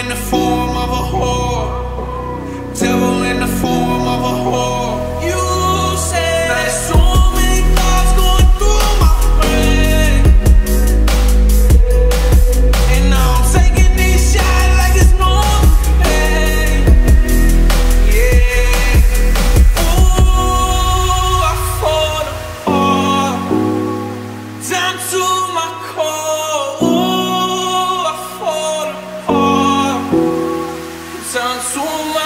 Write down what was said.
the form of a whore. Devil in the form of a whore. You say there's so many thoughts going through my brain, and now I'm taking these shots like it's normal pain. Yeah. Ooh, I fall apart down to my core. Ooh, I fall apart down to my